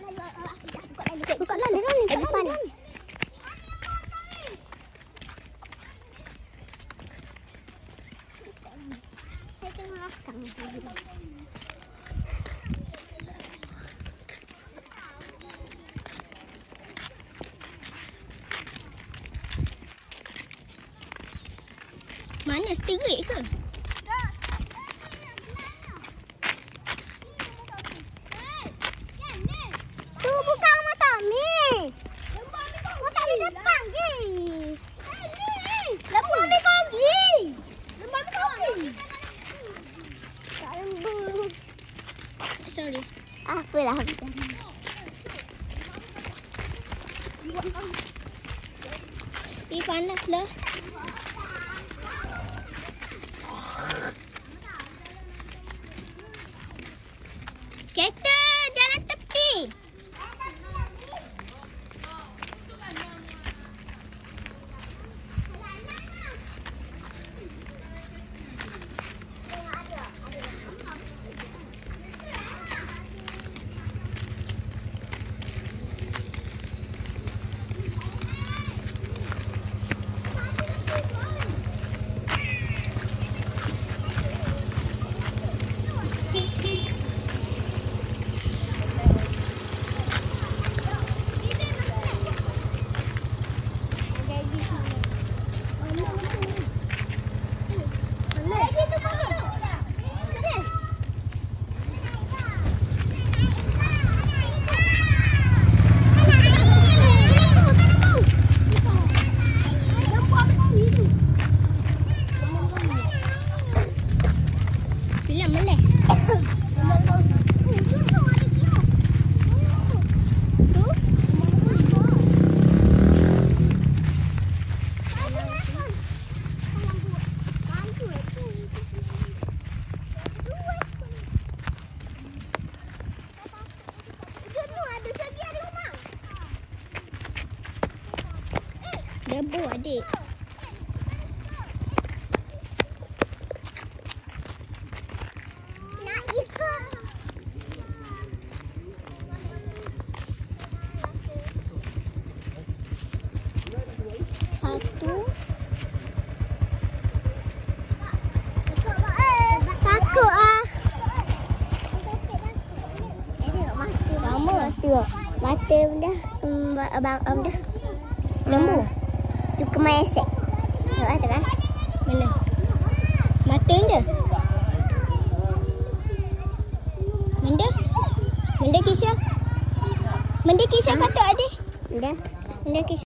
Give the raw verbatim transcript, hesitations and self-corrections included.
Buka lah, lari kat depan. Saya tengah rakam. Mana sterik ke? Tu bukan mata mi. Mata mi depan je. Lembu ambil kaki. Lembu ambil kaki. Tak lembu. Sorry. Apalah. Ih, panas lah. Kereta jalan tepi. Debu adik. Nak ikut. Satu. Takut ah. Lama tengok. Mata dah. Abang am dah. Lembu. Suka main aset. Tengok tu kan? Mana? Mata dia. Menda? Menda Kisha? Menda Kisha kata adik? Menda? Menda Kisha.